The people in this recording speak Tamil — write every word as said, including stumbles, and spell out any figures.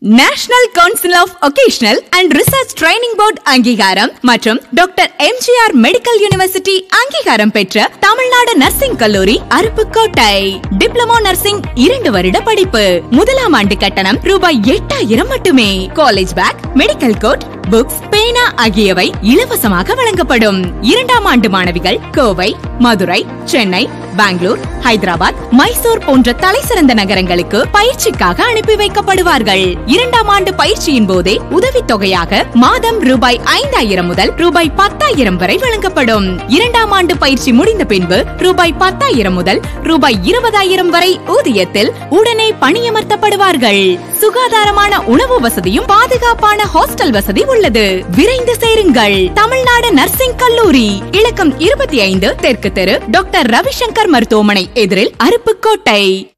National council of vocational and research training board அங்கீகாரம் மற்றும் டாக்டர் எம்ஜிஆர் மெடிக்கல் யூனிவர்சிட்டி அங்கீகாரம் பெற்ற தமிழ்நாடு நர்சிங் கல்லூரி அருப்புக்கோட்டை. டிப்ளமோ நர்சிங் இரண்டு வருட படிப்பு. முதலாம் ஆண்டு கட்டணம் ரூபாய் எட்டாயிரம் மட்டுமே. College bag, medical coat, books, பேனா ஆகியவை இலவசமாக வழங்கப்படும். இரண்டாம் ஆண்டு மாணவிகள் கோவை, மதுரை, சென்னை, பெங்களூர், ஹைதராபாத், மைசூர் போன்ற தலைசிறந்த நகரங்களுக்கு பயிற்சிக்காக அனுப்பி வைக்கப்படுவார்கள். இரண்டாம் ஆண்டு பயிற்சியின் போதே உதவித்தொகையாக மாதம் ரூபாய் ஐந்தாயிரம் முதல் ரூபாய் பத்தாயிரம் வரை வழங்கப்படும். இரண்டாம் ஆண்டு பயிற்சி முடிந்த பின்பு ரூபாய் பத்தாயிரம் முதல் ரூபாய் இருபதாயிரம் வரை ஊதியத்தில் உடனே பணியமர்த்தப்படுவார்கள். சுகாதாரமான உணவு வசதியும் பாதுகாப்பான ஹாஸ்டல் வசதி உள்ளது. விரைந்து சேருங்கள். தமிழ்நாடு நர்சிங் கல்லூரி, இலக்கம் இருபத்தி ஐந்து, தெற்கு தெரு, டாக்டர் ரவிசங்கர் மருத்துவமனை எதிரில், அருப்புக்கோட்டை.